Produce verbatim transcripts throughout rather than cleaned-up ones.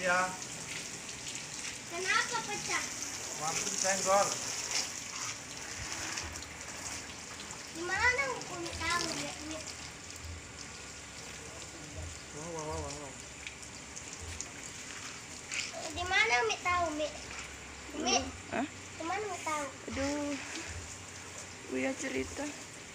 Iya. Kenapa pecah? Lampu senggol. Gimana aku tahu ya? Wow, wow, wow, wow. Di mana Mi tahu Mi? Mi? Hah? Di mana Mi tahu? Aduh, Buya cerita.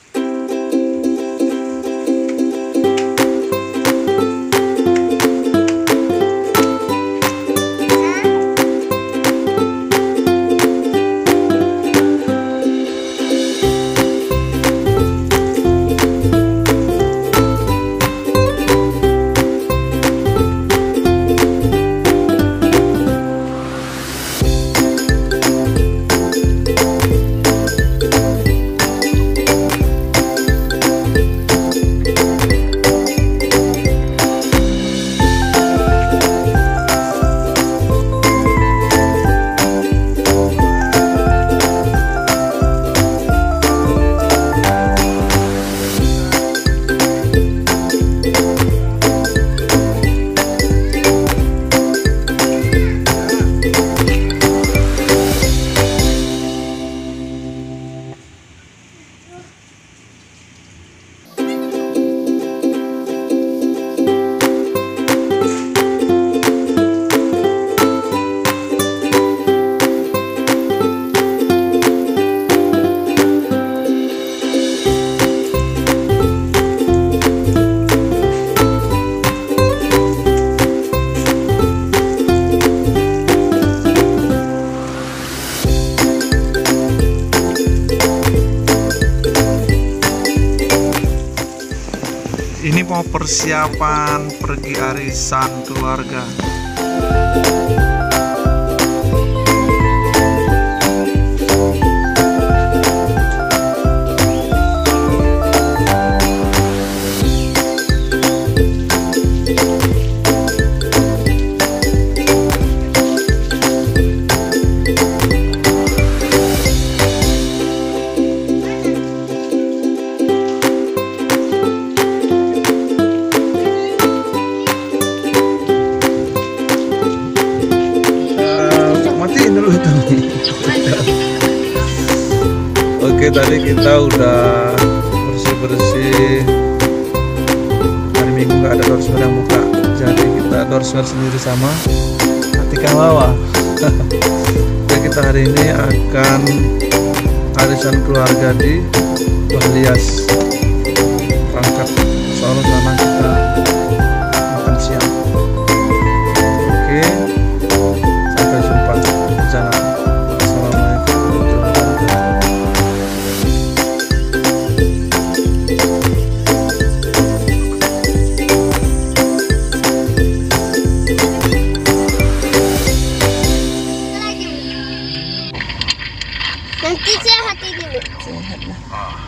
Ini mau persiapan pergi arisan keluarga. Oke, tadi kita udah bersih-bersih. Hari Minggu nggak ada dorsmer yang buka, jadi kita dorsmer sendiri sama Atika Wawa. Jadi kita hari ini akan arisan keluarga di Bahlias. Berangkat Solo sana kita makan siang. Oke, sampai jumpa di jalan. Nanti sehat ini Mi. Sehat lah.